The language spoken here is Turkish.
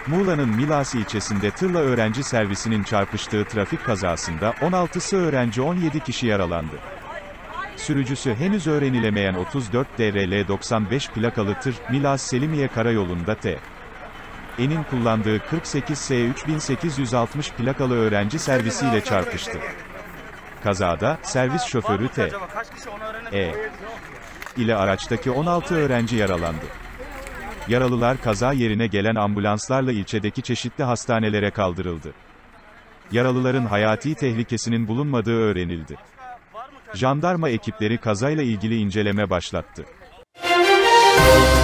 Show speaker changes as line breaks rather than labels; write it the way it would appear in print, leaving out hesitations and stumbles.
Muğla'nın Milas ilçesinde tırla öğrenci servisinin çarpıştığı trafik kazasında 16'sı öğrenci 17 kişi yaralandı. Sürücüsü henüz öğrenilemeyen 34 DRL 95 plakalı tır, Milas Selimiye Karayolu'nda T'nin kullandığı 48 S 3860 plakalı öğrenci servisiyle çarpıştı. Kazada, servis şoförü ile araçtaki 16 öğrenci yaralandı. Yaralılar kaza yerine gelen ambulanslarla ilçedeki çeşitli hastanelere kaldırıldı. Yaralıların hayati tehlikesinin bulunmadığı öğrenildi. Jandarma ekipleri kazayla ilgili inceleme başlattı.